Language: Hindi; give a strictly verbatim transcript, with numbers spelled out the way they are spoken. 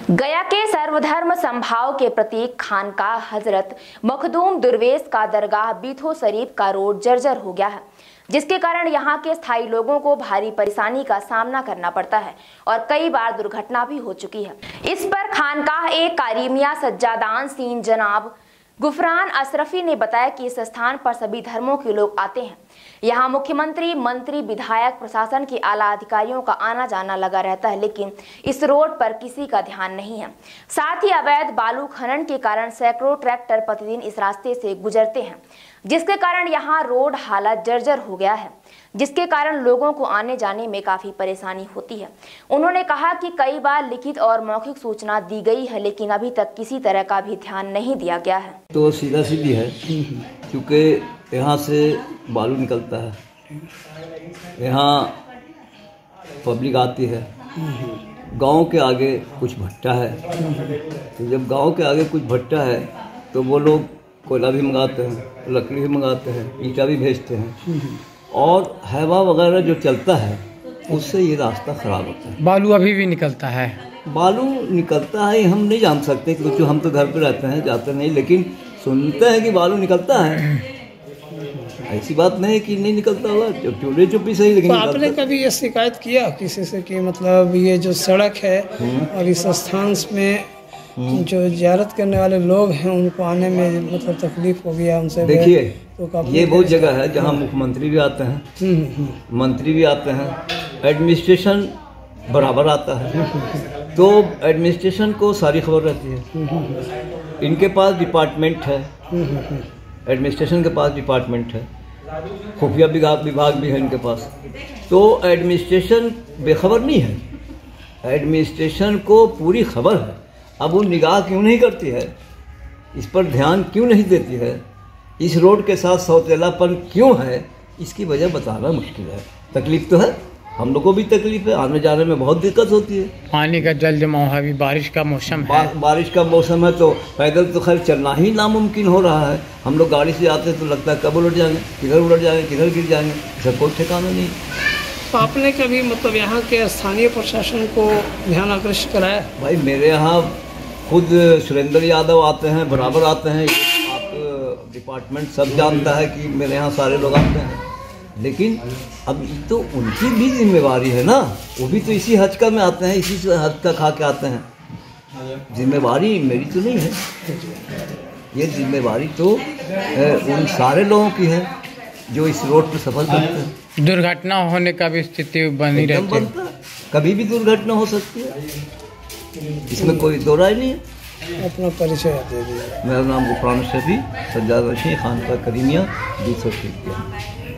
गया के सर्वधर्म संभाव के प्रतीक खानकाह हजरत मखदूम दुर्वेश का दरगाह बीथो शरीफ का रोड जर्जर हो गया है, जिसके कारण यहां के स्थायी लोगों को भारी परेशानी का सामना करना पड़ता है और कई बार दुर्घटना भी हो चुकी है। इस पर खानकाह एक कारीमिया सज्जादान सीन जनाब गुफरान अशरफी ने बताया कि इस स्थान पर सभी धर्मों के लोग आते हैं। यहाँ मुख्यमंत्री, मंत्री, विधायक, प्रशासन के आला अधिकारियों का आना जाना लगा रहता है, लेकिन इस रोड पर किसी का ध्यान नहीं है। साथ ही अवैध बालू खनन के कारण सैकड़ों ट्रैक्टर प्रतिदिन इस रास्ते से गुजरते हैं, जिसके कारण यहाँ रोड हालत जर्जर हो गया है, जिसके कारण लोगों को आने जाने में काफी परेशानी होती है। उन्होंने कहा कि कई बार लिखित और मौखिक सूचना दी गई है, लेकिन अभी तक किसी तरह का भी ध्यान नहीं दिया गया है। तो सीधा सीधी है, क्योंकि यहाँ से बालू निकलता है, यहाँ पब्लिक आती है, गांव के आगे कुछ भट्टा है, तो जब गांव के आगे कुछ भट्टा है तो वो लोग कोयला भी मंगाते हैं, लकड़ी भी मंगाते हैं, ईंटा भी भेजते हैं, और हवा वगैरह जो चलता है उससे ये रास्ता खराब होता है। बालू अभी भी निकलता है? बालू निकलता है हम नहीं जान सकते, क्योंकि हम तो घर पे रहते हैं, जाते नहीं, लेकिन सुनते हैं कि बालू निकलता है। ऐसी बात नहीं कि नहीं निकलता होगा, जब चोरी चुप्पी सही, लेकिन तो आपने कभी ये शिकायत किया किसी से कि मतलब ये जो सड़क है और इस स्थान में जो जियारत करने वाले लोग हैं उनको आने में मतलब तकलीफ हो गया उनसे? देखिए, तो ये बहुत जगह है जहाँ मुख्यमंत्री भी आते हैं, मंत्री भी आते हैं, एडमिनिस्ट्रेशन बराबर आता है, तो एडमिनिस्ट्रेशन को सारी खबर रहती है। इनके पास डिपार्टमेंट है, एडमिनिस्ट्रेशन के पास डिपार्टमेंट है, खुफिया विभाग विभाग भी है इनके पास, तो एडमिनिस्ट्रेशन बेखबर नहीं है, एडमिनिस्ट्रेशन को पूरी खबर है। अब वो निगाह क्यों नहीं करती है, इस पर ध्यान क्यों नहीं देती है, इस रोड के साथ शौचालयपन क्यों है, इसकी वजह बताना मुश्किल है। तकलीफ तो है, हम लोगों को भी तकलीफ है, आने जाने में बहुत दिक्कत होती है। पानी का जल जमाव है, अभी बारिश का मौसम है, बा, बारिश का मौसम है, तो पैदल तो खैर चलना ही नामुमकिन हो रहा है। हम लोग गाड़ी से आते हैं तो लगता है कब उलट जाएंगे, किधर उलट जाएंगे, किधर गिर जाएंगे, इसका कोई ठिकाना नहीं। तो आपने कभी मतलब यहाँ के स्थानीय प्रशासन को ध्यान आकृष्ट कराया? भाई मेरे यहाँ खुद सुरेंद्र यादव आते हैं, बराबर आते हैं, आप डिपार्टमेंट सब जानता है कि मेरे यहाँ सारे लोग आते हैं, लेकिन अब तो उनकी भी जिम्मेवारी है ना, वो भी तो इसी हचका में आते हैं, इसी से हचका खा के आते हैं। जिम्मेवारी मेरी तो नहीं है, ये जिम्मेवारी तो उन सारे लोगों की है जो इस रोड पर सफर करते हैं। दुर्घटना होने का भी स्थिति बनी रहती है, कभी भी दुर्घटना हो सकती है, इसमें कोई दो राय नहीं है। अपना परिचय दे दीजिए। मेरा नाम गुफरान अशरफी, सज्जादान सीन खानकाह कारीमिया बीथो शरीफ।